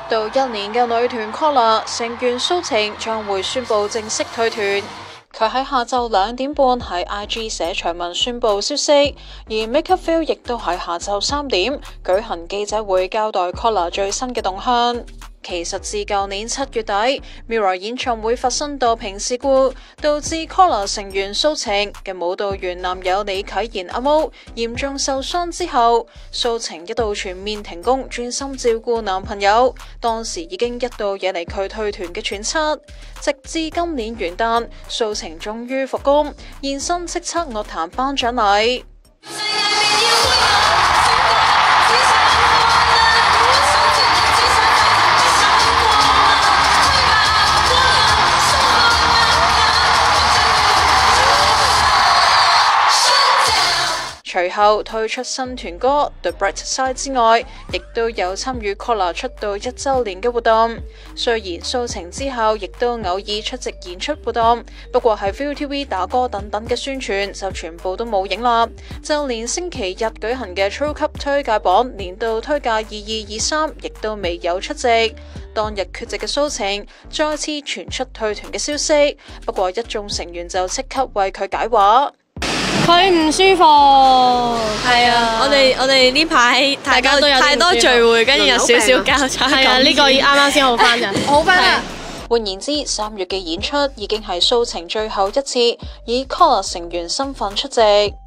道1年嘅女團 COLLAR 成員蘇晴將會宣布正式退團。佢喺下晝2點半喺 IG 寫長文宣布消息，而 MakerVille 亦都喺下晝3點舉行記者會交代 COLLAR 最新嘅動向。其實自舊年7月底 Mirror 演唱會發生墮屏事故，導致 COLLAR 成員蘇晴嘅舞蹈員男友李啟賢阿毛嚴重受傷之後，蘇晴一度全面停工，專心照顧男朋友。當時已經一度惹嚟佢退團嘅揣測，直至今年元旦，蘇晴終於復工，現身叱咤樂壇頒獎禮。隨後推出新團歌《The Bright Side》之外，亦都有參與 COLLAR 出道1週年嘅活動。雖然蘇晴之後亦都偶爾出席演出活動，不過係 ViuTV 打歌等等嘅宣傳就全部都冇影啦。就連星期日舉行嘅超級推介榜年度推介2223，亦都未有出席。當日缺席嘅蘇晴再次傳出退團嘅消息，不過一眾成員就即刻為佢解話。 佢唔舒服， 係啊！我哋呢排大家都有太多聚會，跟住有少少交叉。 係啊，呢個啱啱先好翻嘅， 好翻啦。換言之，3月嘅演出已經係蘇晴最後一次以 COLLAR 成員身份出席。